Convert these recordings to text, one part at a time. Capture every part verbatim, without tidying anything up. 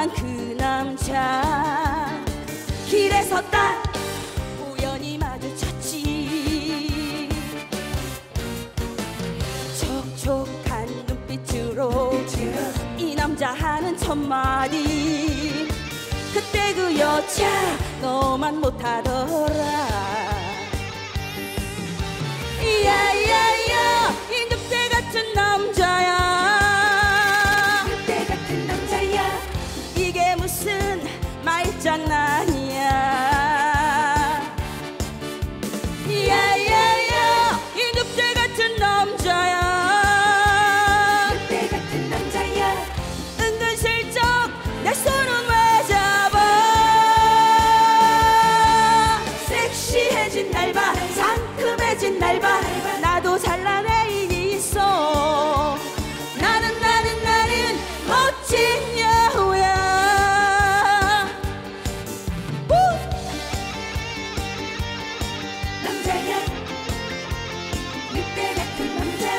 뻔뻔한 그 남자 길에서 딱 우연히 마주쳤지. 촉촉한 눈빛으로 이 남자 하는 첫마디, 그때 그 여자 너만 못하더라. 야야야 이 늑대 같은 남자야, 늑대 같은 남자야. 이게 무슨 말장난이야. 야야야 이 늑대 같은 남자야, 늑대 같은 남자야. 은근슬쩍 내 손은 왜 잡아. 섹시해진 날 봐, 상큼해진 날 봐, 나도 잘난 애인이 있어. 나는 나는 나는 멋진 여우야. 우! 남자야. 늑대 같은 남자.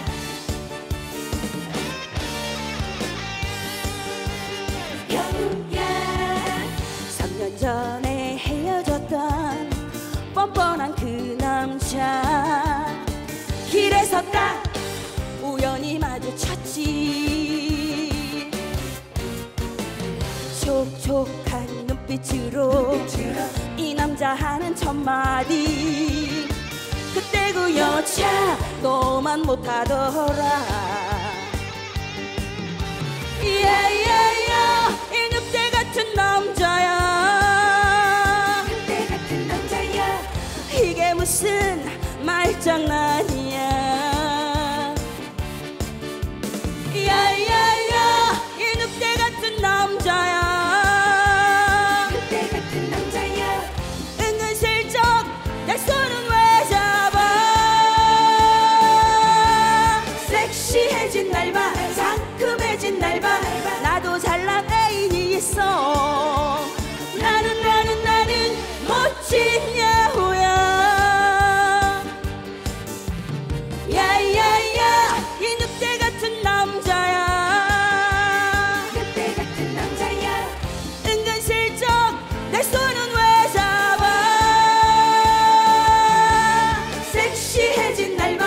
여우야. 삼 년 전에 헤어졌던 뻔뻔한 그 남자 길에서 딱 우연히 마주쳤지. 촉촉한 눈빛으로 이 남자 하는 첫마디, 그때 그 여자 너만 못하더라. 야야야 이 늑대 같은 남자야, 늑대 같은 남자야. 이게 무슨 말장난이야. 야야야 이 늑대 같은 남자야, 늑대 같은 남자야. 은근슬쩍 내 손은 왜 잡아. 섹시해진 날 봐, 상큼해진 날 봐, 나도 잘난 애인이 있어. 나는 나는 나는 멋진 여우야. 야야야 이 늑대 같은 남자야, 늑대 같은 남자야. 은근슬쩍 내 손은 왜 잡아. 섹시해진 날 봐,